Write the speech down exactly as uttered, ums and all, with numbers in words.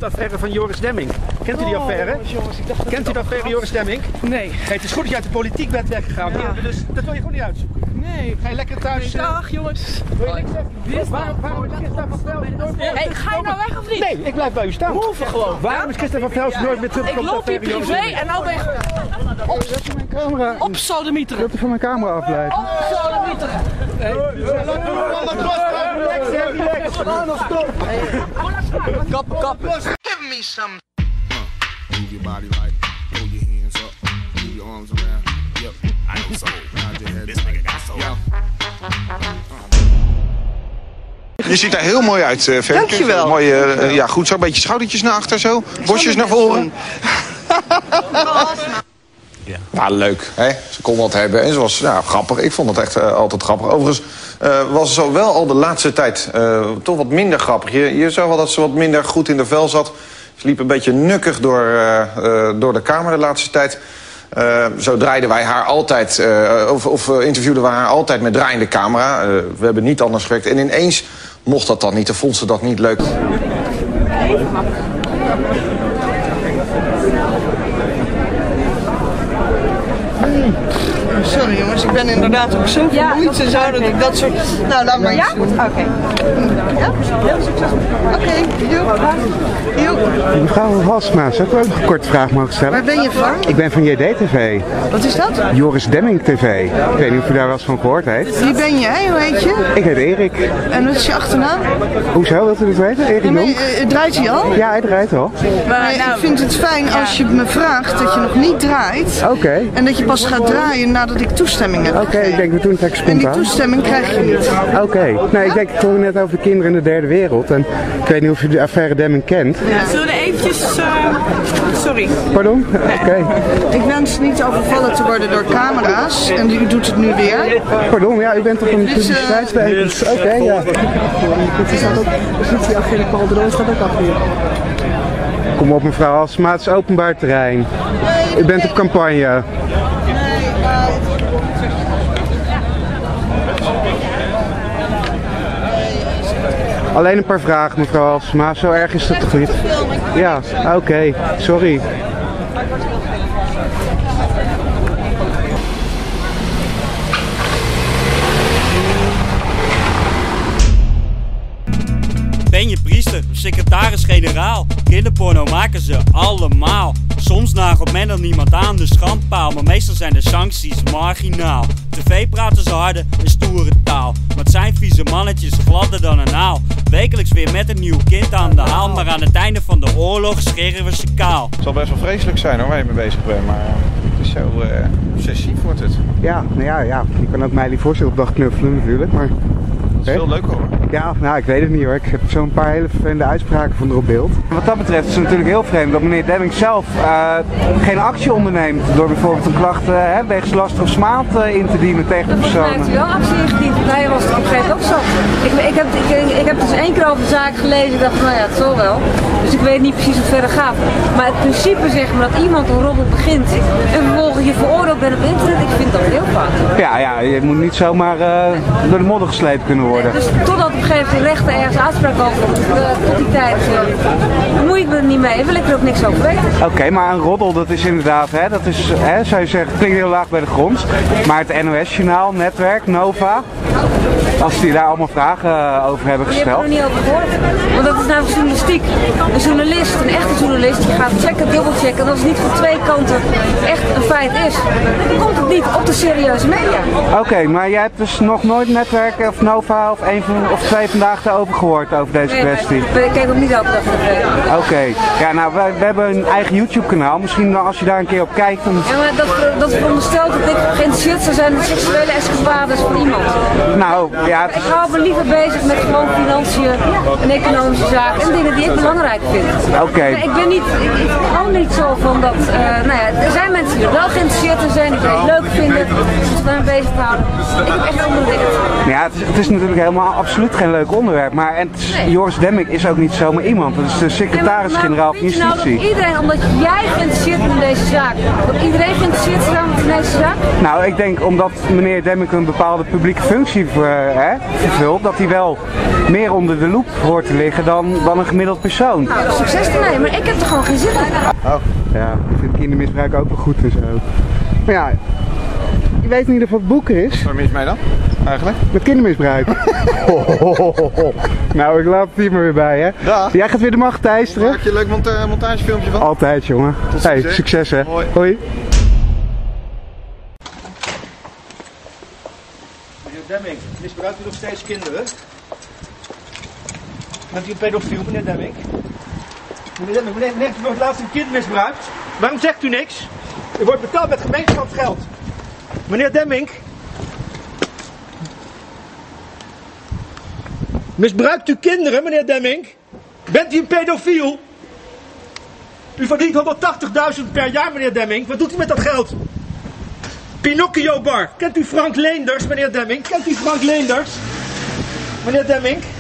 De affaire van Joris Demmink. Kent u die affaire? Oh, jongens, ik dacht dat Kent u de affaire Joris Demmink? Nee. Hey, het is goed dat je uit de politiek bent weggegaan. Ja. Ja, dus dat wil je gewoon niet uitzoeken. Nee. Ga je lekker thuis... Nee, dag jongens. Wil je niks zeggen? Waarom, waarom is Christa van Velsen nooit meer... Hey, ga je nou weg of niet? Nee, ik blijf bij u staan. Move gewoon. Waarom is Christa van Velsen nooit meer terug? Ik loop hier privé en nou weg. Op mijn camera. Op sodemieteren. Wilt u van mijn camera afblijven? Op sodemieteren. Kap, kap. Give me some. Move your body right. Pull your hands up. Move your arms around. Yep. I know so. Nod your head. This nigga got so. Je ziet er heel mooi uit, uh, Femke. Dankjewel. Mooi, uh, ja, goed zo. Een beetje schoudertjes naar achter zo. Bosjes naar voren. Ja. Nou, leuk. Hè? Ze kon wat hebben en ze was ja, grappig. Ik vond het echt uh, altijd grappig. Overigens uh, was zo wel al de laatste tijd uh, toch wat minder grappig. Je, je zag wel dat ze wat minder goed in de vel zat. Ze liep een beetje nukkig door, uh, uh, door de kamer de laatste tijd. Uh, zo draaiden wij haar altijd, uh, of, of uh, interviewden we haar altijd met draaiende camera. Uh, we hebben niet anders gewerkt. En ineens mocht dat dan niet. Dan vond ze dat niet leuk. Sorry jongens, ik ben inderdaad ook zo vermoeid en zo dat ik dat soort... Nou, laat maar. Ja? Oké. Okay. Ja? Heel succesvol. Oké, okay. Joep. Mevrouw Halsema, zou ik ook nog een korte vraag mogen stellen? Waar ben je van? Ik ben van J D T V. Wat is dat? Joris Demmink T V. Ik weet niet of u daar wel eens van gehoord heeft. Wie ben jij? Hoe heet je? Ik heet Erik. En wat is je achternaam? Hoezo, wilt u dat weten? Erik Ja, maar, Jong? uh, draait hij al? Ja, hij draait al. Maar ik vind het fijn als je me vraagt dat je nog niet draait. Oké. Okay. En dat je pas gaat draaien nadat ik toestemming heb. Oké, okay, ik denk we doen het echt spontaan. En die toestemming krijg je niet. Oké. Okay. Nee, ik denk, ik hoorde net over de kinderen in de derde wereld. En ik weet niet of u de affaire Demmink kent. Ja. Zullen we eventjes... Uh... Sorry. Pardon? Oké. Okay. Ik wens niet overvallen te worden door camera's. En u doet het nu weer. Pardon, ja, u bent op een publiciteitsbijeenkomst. Oké, okay, ja. Er staat ook politieagent Paul de Roos staat ook achter je. Kom op mevrouw Halsema, het is openbaar terrein. U bent op campagne. Alleen een paar vragen mevrouw Halsema, zo erg is het toch niet? Ja, oké, okay. Sorry. Ben je priester, secretaris-generaal? Kinderporno maken ze allemaal. Soms nagelt men er niemand aan de schandpaal, maar meestal zijn de sancties marginaal. Tv praten ze harde en stoere taal, maar het zijn vieze mannetjes gladder dan een naal. Wekelijks weer met een nieuw kind aan de haal, maar aan het einde van de oorlog scheren we ze kaal. Het zal best wel vreselijk zijn hoor, waar je mee bezig bent, maar het is zo uh, obsessief wordt het. Ja, nou ja, ja, je kan ook mij die voorstel op dag knuffelen natuurlijk, maar... Dat is heel leuk hoor. Ja, nou ik weet het niet hoor. Ik heb zo'n paar hele vervelende uitspraken van er op beeld. Wat dat betreft is het natuurlijk heel vreemd dat meneer Demmink zelf uh, geen actie onderneemt door bijvoorbeeld een klacht uh, wegens last of smaad uh, in te dienen tegen de persoon. Hij heeft wel actie ingediend, want hij was het op een gegeven moment ook zo. Ik, ik, heb, ik, ik heb dus één keer over de zaak gelezen en dacht van nou ja, het zal wel. Dus ik weet niet precies hoe het verder gaat. Maar het principe zeg maar dat iemand een roddel begint en vervolgens je veroordeeld bent op internet, ik vind dat heel fout. Ja, ja, je moet niet zomaar uh, door de modder gesleept kunnen worden. Dus totdat op een gegeven moment de rechter ergens uitspraak over uh, tot die tijd uh, bemoei ik me er niet mee en wil ik er ook niks over weten. Oké, okay, maar een roddel dat is inderdaad, hè, dat is, hè, zou je zeggen, het klinkt heel laag bij de grond. Maar het N O S-journaal, Netwerk, Nova, als die daar allemaal vragen uh, over hebben gesteld. Die hebben er niet over gehoord, want dat is namelijk journalistiek. Een journalist, een echte journalist, die gaat checken, dubbelchecken en als het niet van twee kanten echt een feit is, dan komt het niet op de serieuze media. Oké, okay, maar jij hebt dus nog nooit Netwerk of Nova of een van, of twee vandaag daarover gehoord over deze nee, kwestie? Ik kijk ook niet over dat Oké, okay. Ja, nou, we, we hebben een eigen YouTube kanaal. Misschien als je daar een keer op kijkt. Dan... Ja, maar dat, dat veronderstelt dat ik geïnteresseerd zou zijn in seksuele escapades van iemand. Nou, ja... Ik hou me liever bezig met gewoon financiën en economische zaken en dingen die ik belangrijk vind. Oké. Okay. Ik ben niet, ik, ik hou niet zo van dat, uh, nou ja, er zijn mensen die er wel geïnteresseerd in zijn, die het leuk vinden, die zich daarmee bezig houden. Ik heb echt andere dingen. Ja, het is, het is natuurlijk helemaal absoluut geen leuk onderwerp, maar en is, nee. Joris Demmink is ook niet zomaar iemand. Dat is de secretaris-generaal van Justitie. Nou, iedereen, omdat jij geïnteresseerd bent in deze zaak, dat iedereen geïnteresseerd is in deze zaak? Nou, ik denk omdat meneer Demmink een bepaalde publieke functie functie uh, hè, vervult, dat hij wel meer onder de loep hoort te liggen dan, dan een gemiddeld persoon. Nou, succes ermee, maar ik heb er gewoon geen zin in. Oh. Ja, ik vind kindermisbruik ook wel goed en zo. Maar ja, je weet niet of wat boeken is. Wat is er mis mee dan, eigenlijk? Met kindermisbruik. Nou, ik laat het hier maar weer bij, hè. Dag. Jij gaat weer de macht teisteren. Maak je een leuk monta montagefilmpje van? Altijd, jongen. Tot hey, succes. succes, hè. Hoi. Hoi. Meneer Demming, misbruikt u nog steeds kinderen? Bent u een pedofiel, meneer Demming? Meneer Demming, meneer, heeft u nog het laatst een kind misbruikt? Waarom zegt u niks? U wordt betaald met gemeenschapsgeld. Meneer Demming. Misbruikt u kinderen, meneer Demming? Bent u een pedofiel? U verdient honderdtachtigduizend per jaar, meneer Demming. Wat doet u met dat geld? Pinocchio Bar. Kent u Frank Leenders, meneer Demming? Kent u Frank Leenders? Meneer Demming?